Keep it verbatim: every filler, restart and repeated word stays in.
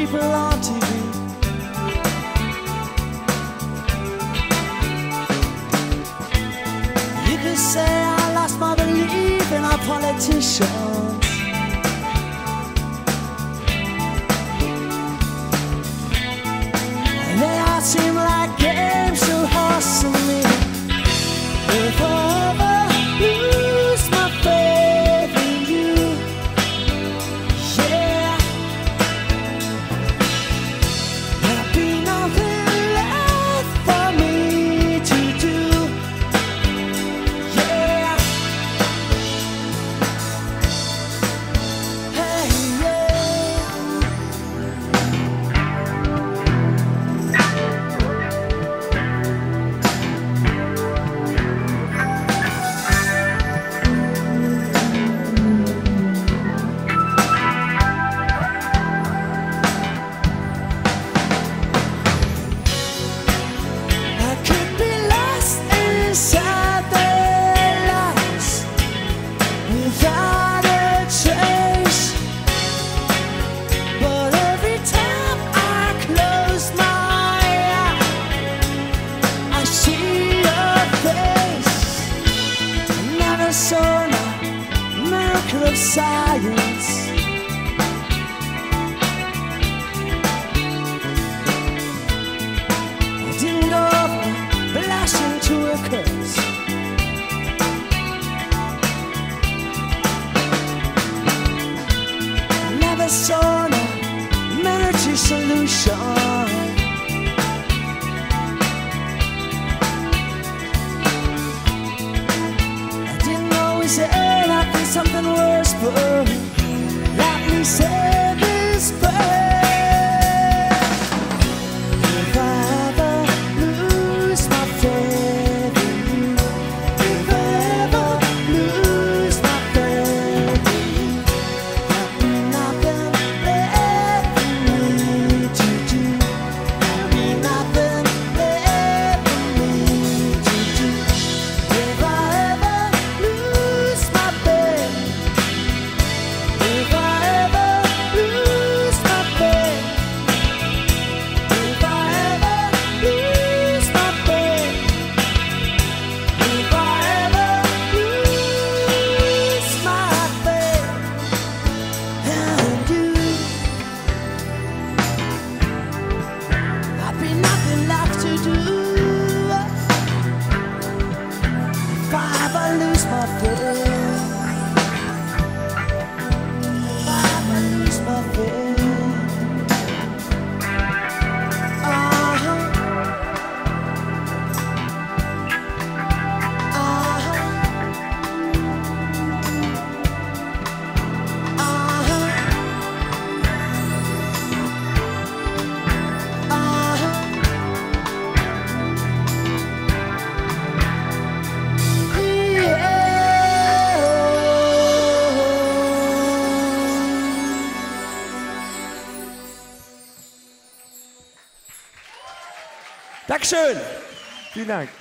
people on T V. You could say I lost my belief in our politicians. They all seem like games to horse to me. If I ever lose my faith in you, yeah, there'll be nothing left for me to do, yeah. Hey, inside their lives without a trace, but every time I close my eyes, I see your face. I never saw a miracle of science. I didn't go from blushing to a curse. I never saw no military solution. I didn't always end up in something worse, but let me say this first. If I ever lose my faith in you, if I ever lose my faith in you, there'll be nothing left for me to do. There'll be nothing left for me to do. If I ever lose my faith, if I ever lose my faith, if I ever lose my faith, if I ever lose my faith in you, there'll be nothing left to do. If I ever lose my faith, if I ever lose my faith, uh-huh, uh-huh, uh-huh, Dankeschön. Vielen Dank.